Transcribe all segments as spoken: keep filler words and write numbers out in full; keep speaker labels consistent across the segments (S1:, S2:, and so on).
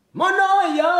S1: Mono yao,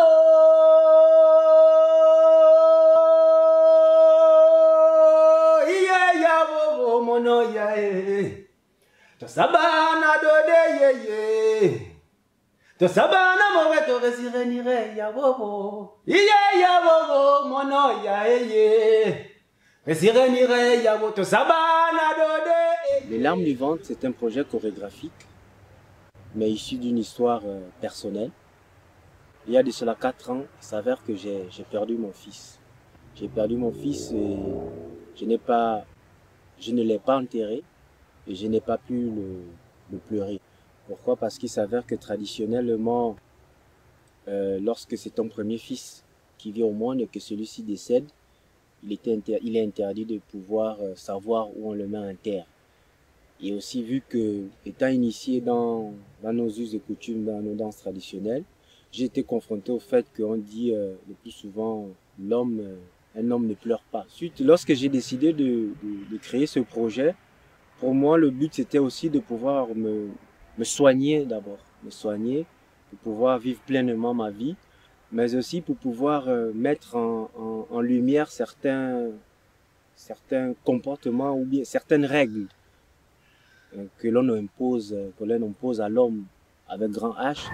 S1: iye ya bobo mono yae. To sabana do de ye ye. To sabana mowe to resire nire ya bobo. Iye ya bobo mono yae ye. Resire nire ya bobo to sabana do de.
S2: Les larmes vivantes, c'est un projet chorégraphique, mais issu d'une histoire euh, personnelle. Il y a de cela quatre ans, il s'avère que j'ai perdu mon fils. J'ai perdu mon fils et je, n'ai pas, je ne l'ai pas enterré et je n'ai pas pu le, le pleurer. Pourquoi? Parce qu'il s'avère que traditionnellement, euh, lorsque c'est ton premier fils qui vit au monde et que celui-ci décède, il, était inter il est interdit de pouvoir euh, savoir où on le met en terre. Et aussi vu que, étant initié dans, dans nos us et coutumes, dans nos danses traditionnelles, j'ai été confronté au fait qu'on dit euh, le plus souvent, l'homme, euh, un homme ne pleure pas. Ensuite, lorsque j'ai décidé de, de, de créer ce projet, pour moi, le but c'était aussi de pouvoir me, me soigner d'abord, me soigner, pour pouvoir vivre pleinement ma vie, mais aussi pour pouvoir euh, mettre en, en, en lumière certains, certains comportements ou bien certaines règles que l'on impose, que l'on impose à l'homme avec grand H.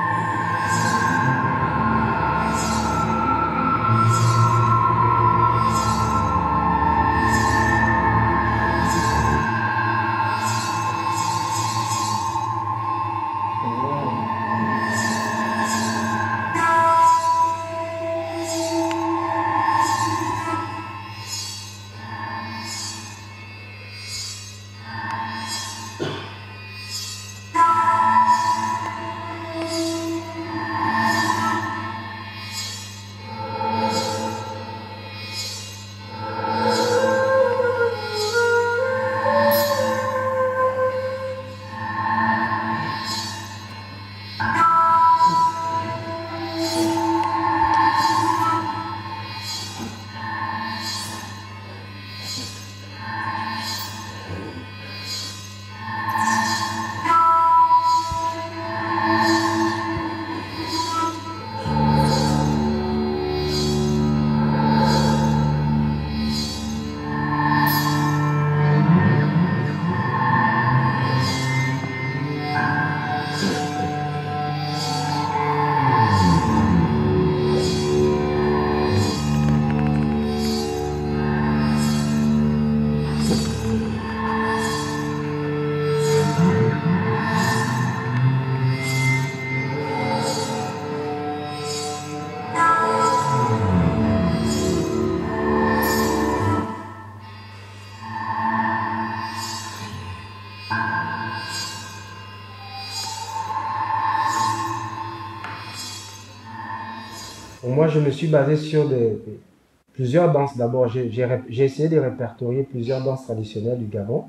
S3: Moi, je me suis basé sur des, plusieurs danses. D'abord, j'ai essayé de répertorier plusieurs danses traditionnelles du Gabon.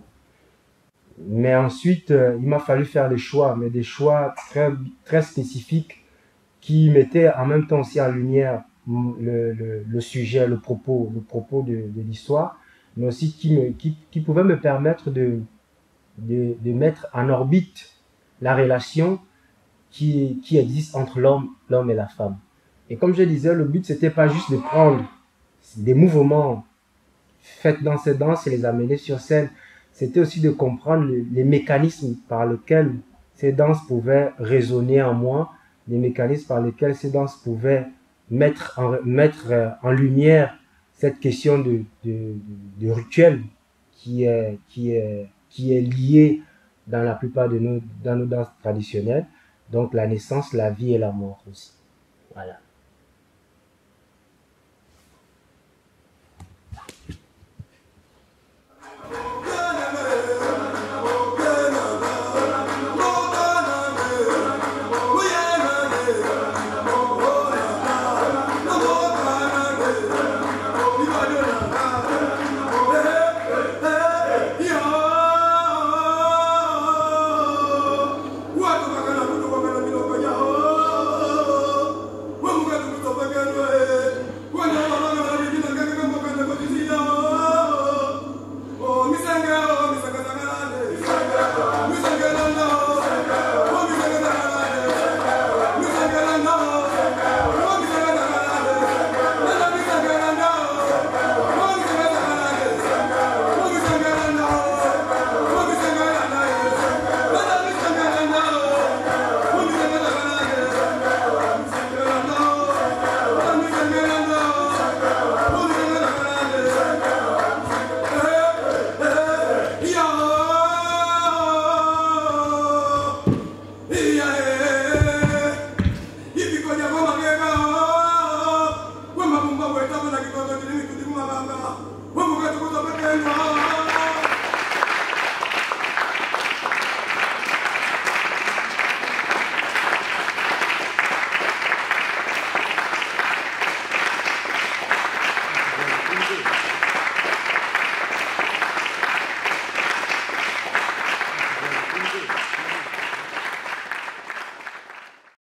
S3: Mais ensuite, euh, il m'a fallu faire des choix, mais des choix très, très spécifiques qui mettaient en même temps aussi en lumière le, le, le sujet, le propos, le propos de, de l'histoire, mais aussi qui, me, qui, qui pouvaient me permettre de, de, de mettre en orbite la relation qui, qui existe entre l'homme, l'homme et la femme. Et comme je disais, le but, c'était pas juste de prendre des mouvements faits dans ces danses et les amener sur scène. C'était aussi de comprendre les, les mécanismes par lesquels ces danses pouvaient résonner en moi, les mécanismes par lesquels ces danses pouvaient mettre en, mettre en lumière cette question de, de, de, de rituel qui est, qui, est, qui est liée dans la plupart de nos, dans nos danses traditionnelles. Donc la naissance, la vie et la mort aussi. Voilà.